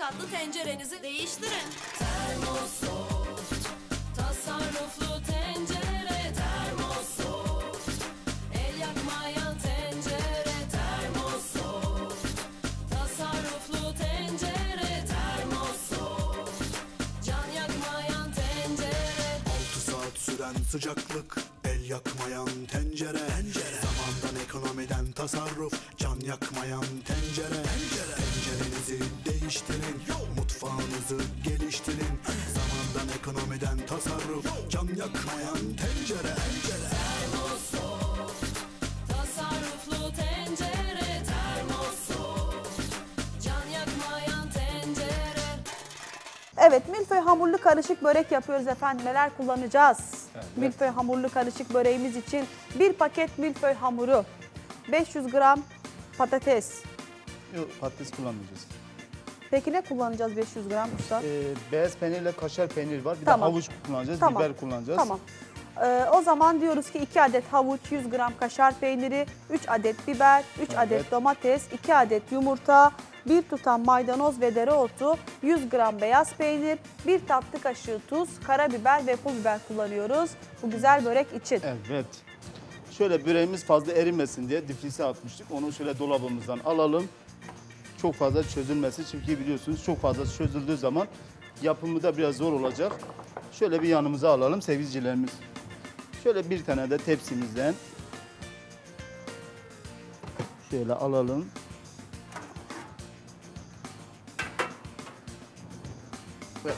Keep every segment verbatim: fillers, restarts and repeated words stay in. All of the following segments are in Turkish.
tatlı tencerenizi değiştirin. Termosoft, tasarruflu tencere. Termosoft, el yakmayan tencere. Termosoft, tasarruflu tencere. Termosoft, can yakmayan tencere. Altı saat süren sıcaklık, el yakmayan tencere. Tencere. Zamandan, ekonomiden tasarruf, can yakmayan tencere. Tencere. Tencerenizi değiştirin, mutfağınızı geliştirin. Zamandan, ekonomiden tasarruf, can yakmayan tencere. Tencere. Termosoft, tasarruflu tencere. Termosoft, can yakmayan tencere. Evet, milföy hamurlu karışık börek yapıyoruz efendim. Neler kullanacağız? Evet. Milföy hamurlu karışık böreğimiz için bir paket milföy hamuru, beş yüz gram patates. Yok, patates kullanmayacağız. Peki ne kullanacağız beş yüz gram usta? Ee, beyaz peynirle kaşar peynir var. Bir Tamam. de havuç kullanacağız, Tamam. biber kullanacağız. Tamam. Ee, o zaman diyoruz ki iki adet havuç, yüz gram kaşar peyniri, üç adet biber, üç Evet. adet domates, iki adet yumurta, bir tutam maydanoz ve dereotu, yüz gram beyaz peynir, bir tatlı kaşığı tuz, karabiber ve pul biber kullanıyoruz bu güzel börek için. Evet. Şöyle böreğimiz fazla erimesin diye difrise atmıştık. Onu şöyle dolabımızdan alalım. Çok fazla çözülmesi, çünkü biliyorsunuz çok fazla çözüldüğü zaman yapımı da biraz zor olacak. Şöyle bir yanımıza alalım sevgilicilerimiz. Şöyle bir tane de tepsimizden şöyle alalım. Evet.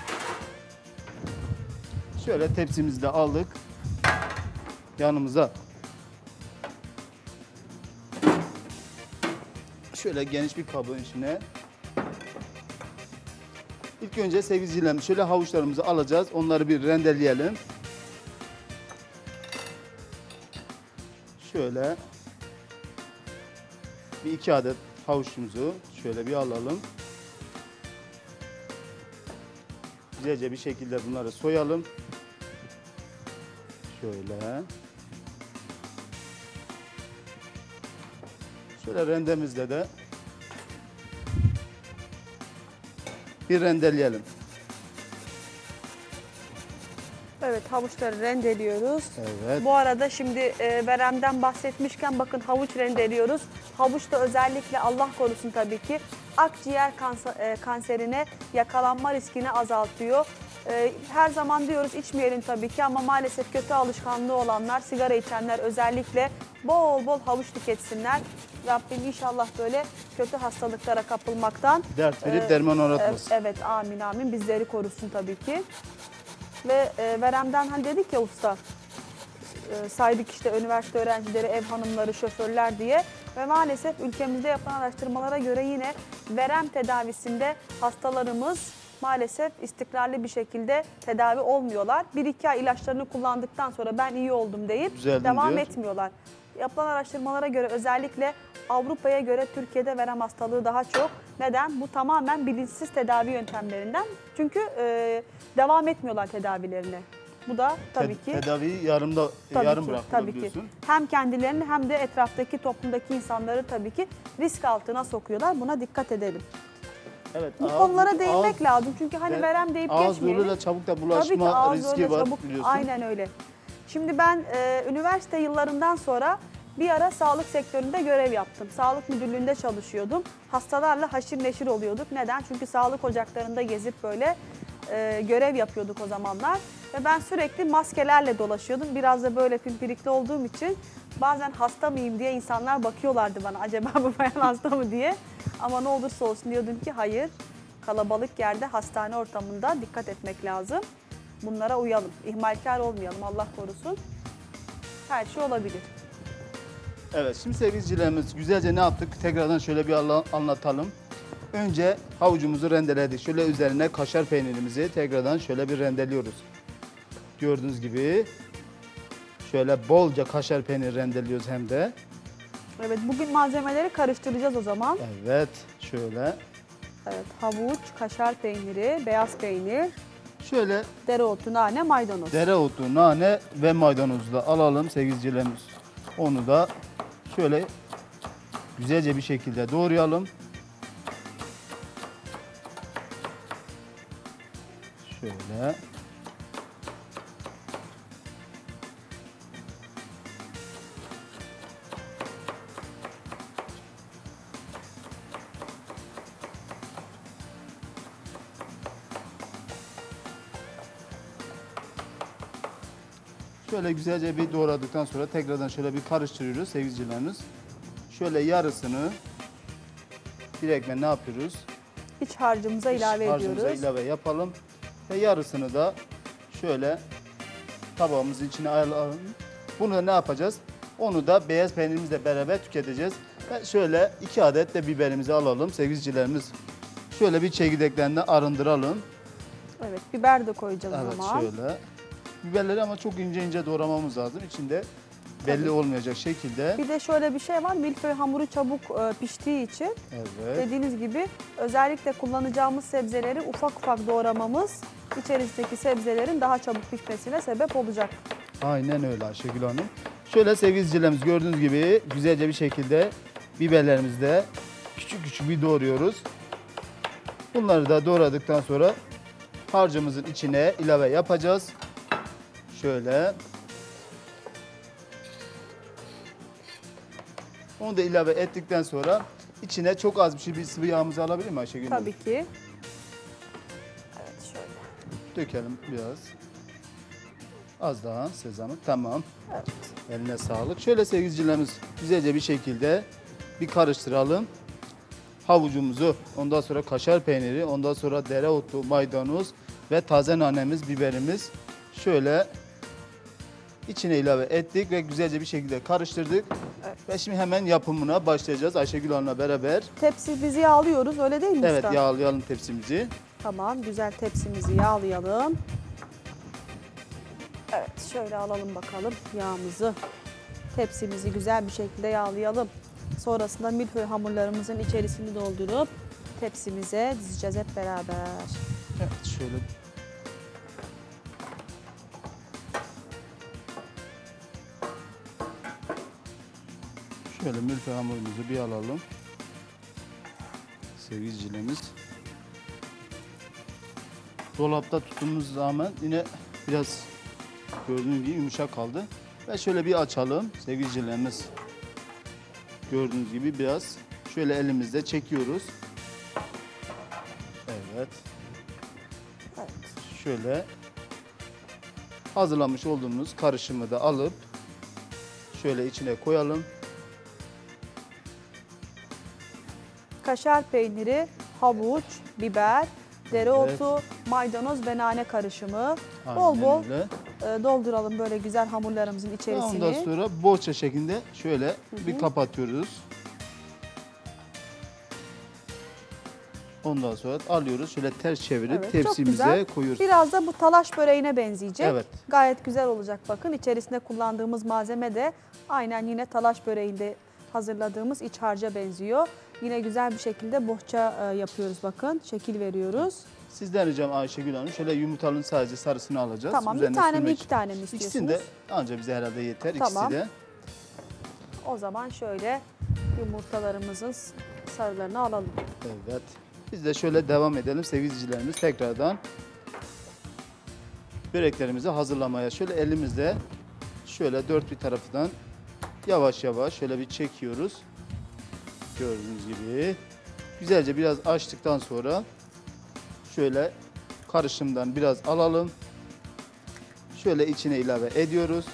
Şöyle tepsimizi de aldık yanımıza. Şöyle geniş bir kabın içine. İlk önce sevgilicilerimiz şöyle havuçlarımızı alacağız. Onları bir rendeleyelim. Şöyle bir iki adet havuçumuzu şöyle bir alalım. Güzelce bir şekilde bunları soyalım. Şöyle. Şöyle rendemizde de bir rendeleyelim. Evet, havuçları rendeliyoruz. Evet. Bu arada şimdi e, veremden bahsetmişken bakın havuç rendeliyoruz. Havuç da özellikle Allah korusun tabii ki akciğer kanser, e, kanserine yakalanma riskini azaltıyor. E, her zaman diyoruz içmeyelim tabii ki ama maalesef kötü alışkanlığı olanlar, sigara içenler özellikle bol bol havuç tüketsinler. Rabbim inşallah böyle kötü hastalıklara kapılmaktan Dert verip e, derman e, aratmasın. Evet, amin amin, bizleri korusun tabii ki. Ve e, veremden hani dedik ya usta, e, saydık işte üniversite öğrencileri, ev hanımları, şoförler diye. Ve maalesef ülkemizde yapılan araştırmalara göre yine verem tedavisinde hastalarımız maalesef istikrarlı bir şekilde tedavi olmuyorlar. Bir iki ay ilaçlarını kullandıktan sonra ben iyi oldum deyip Düzeldim devam diyor. etmiyorlar. Yapılan araştırmalara göre özellikle Avrupa'ya göre Türkiye'de verem hastalığı daha çok. Neden? Bu tamamen bilinçsiz tedavi yöntemlerinden. Çünkü e, devam etmiyorlar tedavilerine. Bu da tabii Te- ki Tedaviyi yarımda, tabii yarım ki, bıraktılar tabii ki. biliyorsun. Hem kendilerini hem de etraftaki toplumdaki insanları tabii ki risk altına sokuyorlar. Buna dikkat edelim. Evet, Bu ağız- konulara değinmek ağız- lazım. Çünkü hani ve verem deyip Ağız geçmeyelim. yoluyla çabuk da Tabii ki bulaşma ağız riski yoluyla var çabuk, biliyorsun. aynen öyle. Şimdi ben e, üniversite yıllarından sonra bir ara sağlık sektöründe görev yaptım. Sağlık müdürlüğünde çalışıyordum. Hastalarla haşir neşir oluyorduk. Neden? Çünkü sağlık ocaklarında gezip böyle e, görev yapıyorduk o zamanlar. Ve ben sürekli maskelerle dolaşıyordum. Biraz da böyle pimpirikli olduğum için bazen hasta mıyım diye insanlar bakıyorlardı bana. Acaba bu bayan hasta mı diye. Ama ne olursa olsun diyordum ki hayır. Kalabalık yerde, hastane ortamında dikkat etmek lazım. Bunlara uyalım. İhmalkar olmayalım, Allah korusun. Her şey olabilir. Evet, şimdi sevgilicilerimiz güzelce ne yaptık? Tekrardan şöyle bir anla- anlatalım. Önce havucumuzu rendeledik. Şöyle üzerine kaşar peynirimizi tekrardan şöyle bir rendeliyoruz. Gördüğünüz gibi şöyle bolca kaşar peynir rendeliyoruz hem de. Evet, bugün malzemeleri karıştıracağız o zaman. Evet, şöyle. Evet, havuç, kaşar peyniri, beyaz peynir, Şöyle dereotu, nane, maydanoz. dereotu, nane ve maydanozu da alalım sevgilicilerimiz. Onu da şöyle güzelce bir şekilde doğrayalım. Şöyle. Şöyle güzelce bir doğradıktan sonra tekrardan şöyle bir karıştırıyoruz sevgilicilerimiz. Şöyle yarısını direktmen ne yapıyoruz? İç harcımıza ilave Harcımıza ediyoruz. ilave yapalım. Ve yarısını da şöyle tabağımızın içine alalım. Bunu da ne yapacağız? Onu da beyaz peynirimizle beraber tüketeceğiz. Ve şöyle iki adet de biberimizi alalım sevgilicilerimiz. Şöyle bir çekirdeklerinden arındıralım. Evet, biber de koyacağız o Evet zaman. şöyle. Biberleri ama çok ince ince doğramamız lazım. İçinde belli Tabii. olmayacak şekilde. Bir de şöyle bir şey var, milföy hamuru çabuk e, piştiği için Evet. dediğiniz gibi özellikle kullanacağımız sebzeleri ufak ufak doğramamız içerisindeki sebzelerin daha çabuk pişmesine sebep olacak. Aynen öyle Ayşegül Hanım. Şöyle sevgili izleyicilerimiz gördüğünüz gibi güzelce bir şekilde biberlerimizi de küçük küçük bir doğruyoruz. Bunları da doğradıktan sonra harcımızın içine ilave yapacağız. Şöyle. Onu da ilave ettikten sonra içine çok az bir şey bir sıvı yağımızı alabilir mi Ayşegül Hanım? Tabii ki. Evet şöyle. Dökelim biraz. Az daha sezamı. Tamam. Evet. Eline sağlık. Şöyle sevgilicilerimiz güzelce bir şekilde bir karıştıralım. Havucumuzu, ondan sonra kaşar peyniri, ondan sonra dereotu, maydanoz ve taze nanemiz, biberimiz şöyle içine ilave ettik ve güzelce bir şekilde karıştırdık. Evet. Ve şimdi hemen yapımına başlayacağız Ayşegül Hanım'la beraber. Tepsimizi yağlıyoruz, öyle değil mi Evet, usta? yağlayalım tepsimizi. Tamam, güzel tepsimizi yağlayalım. Evet, şöyle alalım bakalım yağımızı. Tepsimizi güzel bir şekilde yağlayalım. Sonrasında milföy hamurlarımızın içerisini doldurup tepsimize dizeceğiz hep beraber. Evet, şöyle Şöyle milföy hamurumuzu bir alalım. Sevgilicilerimiz. Dolapta tuttuğumuz zaman yine biraz gördüğünüz gibi yumuşak kaldı. Ve şöyle bir açalım sevgilicilerimiz. Gördüğünüz gibi biraz şöyle elimizde çekiyoruz. Evet. Evet. Şöyle hazırlamış olduğumuz karışımı da alıp şöyle içine koyalım. Kaşar peyniri, havuç, biber, dereotu, maydanoz ve nane karışımı. Bol Aynen bol öyle. e, dolduralım böyle güzel hamurlarımızın içerisini. Ondan sonra bohça şeklinde şöyle bir kapatıyoruz. Ondan sonra alıyoruz. Şöyle ters çevirip Evet, çok tepsimize güzel. koyuyoruz. Biraz da bu talaş böreğine benzeyecek. Evet. Gayet güzel olacak bakın. İçerisinde kullandığımız malzeme de aynen yine talaş böreğinde hazırladığımız iç harca benziyor. Yine güzel bir şekilde bohça e, yapıyoruz bakın. Şekil veriyoruz. Sizden ricam Ayşegül Hanım şöyle yumurtanın sadece sarısını alacağız. Tamam, bir Üzerine tane mi sürmek- iki tane mi istiyorsunuz? İkisini de anca bize herhalde yeter. Tamam. İkisi de. O zaman şöyle yumurtalarımızın sarılarını alalım. Evet. Biz de şöyle devam edelim sevgili izleyicilerimiz tekrardan. Böreklerimizi hazırlamaya şöyle elimizle şöyle dört bir tarafından yavaş yavaş şöyle bir çekiyoruz. Gördüğünüz gibi. Güzelce biraz açtıktan sonra şöyle karışımdan biraz alalım. Şöyle içine ilave ediyoruz.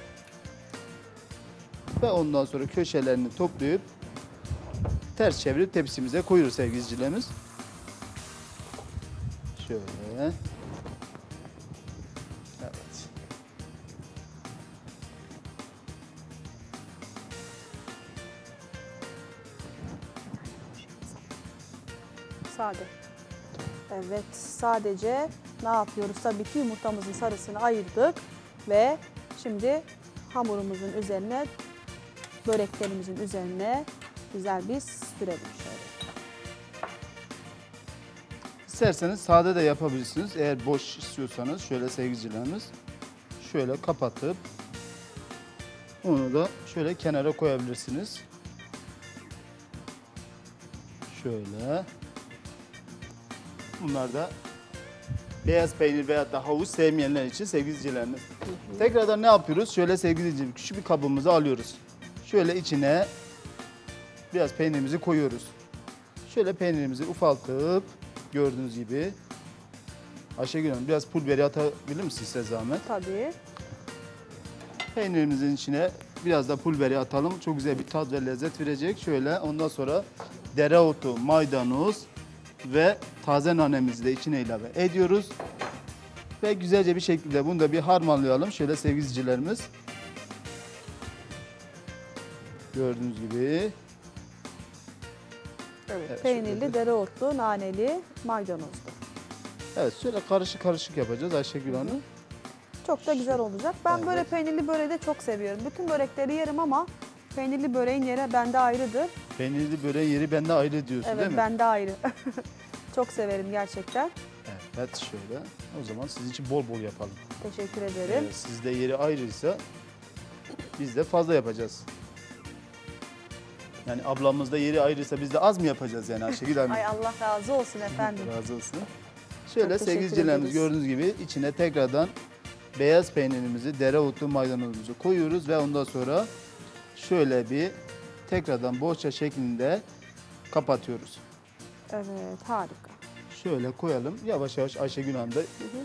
Ve ondan sonra köşelerini toplayıp ters çevirip tepsimize koyuyoruz sevgili izleyicilerimiz. Şöyle. Evet. Sade. Evet, sadece ne yapıyoruz? Tabii ki yumurtamızın sarısını ayırdık ve şimdi hamurumuzun üzerine, böreklerimizin üzerine güzel bir sürelim şöyle. İsterseniz sade de yapabilirsiniz. Eğer boş istiyorsanız şöyle sevgilicilerimiz şöyle kapatıp onu da şöyle kenara koyabilirsiniz. Şöyle. Bunlar da beyaz peynir veya da havuç sevmeyenler için sevgili izleyicilerimiz. Tekrardan ne yapıyoruz? Şöyle sevgili izleyicilerimiz küçük bir kabımızı alıyoruz. Şöyle içine biraz peynirimizi koyuyoruz. Şöyle peynirimizi ufaltıp gördüğünüz gibi. Ayşegül Hanım biraz pul biberi atabilir misiniz size zahmet? Tabii. Peynirimizin içine biraz da pul biberi atalım. Çok güzel bir tat ve lezzet verecek. Şöyle ondan sonra dereotu, maydanoz ve taze nanemizi de içine ilave ediyoruz. Ve güzelce bir şekilde bunu da bir harmanlayalım. Şöyle sevgili izleyicilerimiz. Gördüğünüz gibi. Evet, Evet, peynirli, şöyle. dereotlu, naneli, maydanozlu. Evet şöyle karışık karışık yapacağız Ayşegül Hanım. Çok da güzel olacak. Ben Evet. böyle peynirli böreği de çok seviyorum. Bütün börekleri yerim ama peynirli böreğin yeri bende ayrıdır. Peynirli böreğin yeri bende ayrı diyorsun Evet, değil mi? bende ayrı. Çok severim gerçekten. Evet şöyle. O zaman sizin için bol bol yapalım. Teşekkür ederim. Ee, sizde yeri ayrıysa biz de fazla yapacağız. Yani ablamızda yeri ayrıysa biz de az mı yapacağız yani Ayşegül Hanım? Ay Allah razı olsun efendim. Razı olsun. Şöyle Çok sevgili teşekkür izleyicilerimiz ederiz. gördüğünüz gibi içine tekrardan beyaz peynirimizi, dereotlu maydanozumuzu koyuyoruz ve ondan sonra şöyle bir tekrardan bohça şeklinde kapatıyoruz. Evet, harika. Şöyle koyalım. Yavaş yavaş Ayşegül Hanım da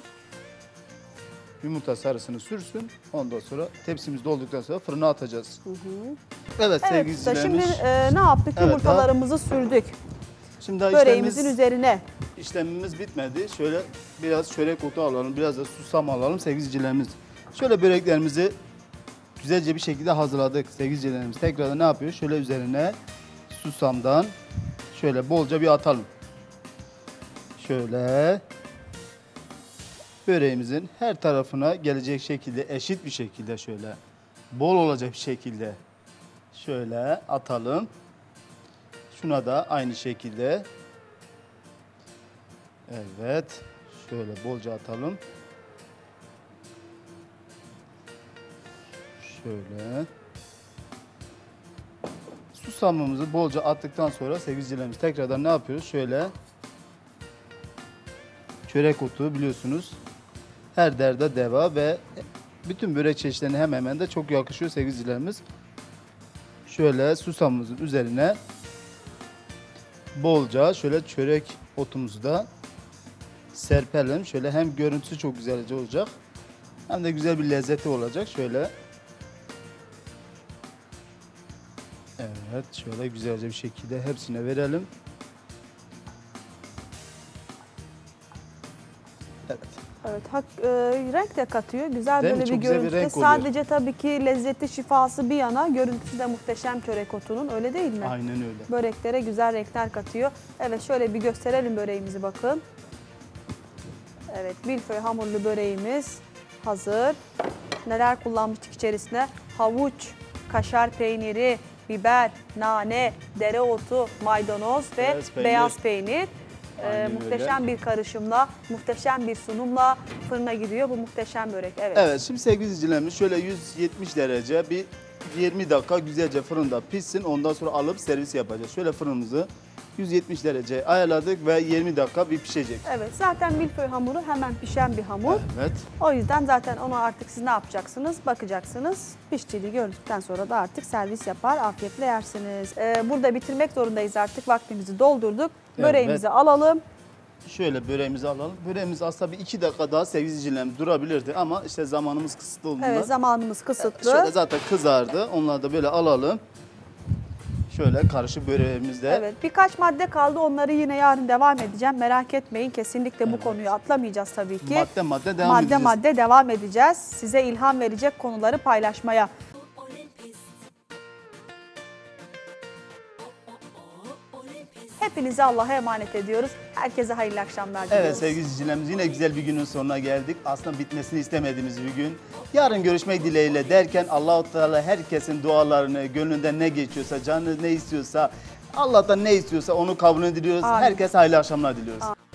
yumurta sarısını sürsün. Ondan sonra tepsimiz dolduktan sonra fırına atacağız. Evet sevgili Evet usta, şimdi izleyicilerimiz. e, ne yaptık? Evet, Yumurtalarımızı sürdük. Şimdi daha Böreğimizin işlemimiz, üzerine. işlemimiz bitmedi. Şöyle biraz çörek otu alalım, biraz da susam alalım sevgili izleyicilerimiz. Şöyle böreklerimizi güzelce bir şekilde hazırladık sevgili izleyicilerimiz. Tekrar ne yapıyoruz? Şöyle üzerine susamdan şöyle bolca bir atalım. Şöyle böreğimizin her tarafına gelecek şekilde, eşit bir şekilde şöyle bol olacak bir şekilde şöyle atalım. Şuna da aynı şekilde. Evet. Şöyle bolca atalım. Şöyle. Susamımızı bolca attıktan sonra sevgili izleyicilerimiz tekrardan ne yapıyoruz? Şöyle çörek otu biliyorsunuz her derde deva ve bütün börek çeşitlerine hemen hemen de çok yakışıyor sevgili izleyicilerimiz. Şöyle susamımızın üzerine bolca şöyle çörek otumuzu da serpelim. Şöyle hem görüntüsü çok güzelce olacak hem de güzel bir lezzeti olacak. Şöyle. Evet şöyle güzelce bir şekilde hepsine verelim. Evet. Evet, hak, e, renk de katıyor. Güzel Değil mi? böyle Çok bir güzel bir görüntü. renk oluyor. Sadece tabii ki lezzeti, şifası bir yana, görüntüsü de muhteşem çörek otunun. Öyle değil mi? Aynen öyle. Böreklere güzel renkler katıyor. Evet, şöyle bir gösterelim böreğimizi bakın. Evet, milföy hamurlu böreğimiz hazır. Neler kullanmıştık içerisine? Havuç, kaşar peyniri, biber, nane, dereotu, maydanoz ve Beyaz peynir. beyaz peynir. Ee, Aynen muhteşem bir karışımla, muhteşem bir sunumla fırına gidiyor bu muhteşem börek. Evet. Evet şimdi sevgili izleyicilerimiz şöyle yüz yetmiş derece bir yirmi dakika güzelce fırında pişsin. Ondan sonra alıp servis yapacağız. Şöyle fırınımızı yüz yetmiş derece ayarladık ve yirmi dakika bir pişecek. Evet, zaten milföy hamuru hemen pişen bir hamur. Evet. O yüzden zaten onu artık siz ne yapacaksınız? Bakacaksınız. Piştiğini gördükten sonra da artık servis yapar, afiyetle yersiniz. Ee, burada bitirmek zorundayız artık. Vaktimizi doldurduk. Evet. Böreğimizi alalım. Şöyle böreğimizi alalım. Böreğimiz aslında bir iki dakika daha sevgili izleyicilerimiz durabilirdi ama işte zamanımız kısıtlı olduğundan. Evet, zamanımız kısıtlı. Şöyle zaten kızardı. Onları da böyle alalım. Şöyle karışık böreğimizde. Evet, birkaç madde kaldı. Onları yine yarın devam edeceğim. Merak etmeyin. Kesinlikle bu konuyu atlamayacağız tabii ki. Madde madde devam madde edeceğiz. madde devam edeceğiz. Size ilham verecek konuları paylaşmaya. Hepinizi Allah'a emanet ediyoruz. Herkese hayırlı akşamlar diliyoruz. Evet sevgili izleyicilerimiz yine güzel bir günün sonuna geldik. Aslında bitmesini istemediğimiz bir gün. Yarın görüşmek dileğiyle derken Allah-u Teala herkesin dualarını, gönlünden ne geçiyorsa, canı ne istiyorsa, Allah'tan ne istiyorsa onu kabul ediyoruz. Amin. Herkese hayırlı akşamlar diliyoruz. Amin.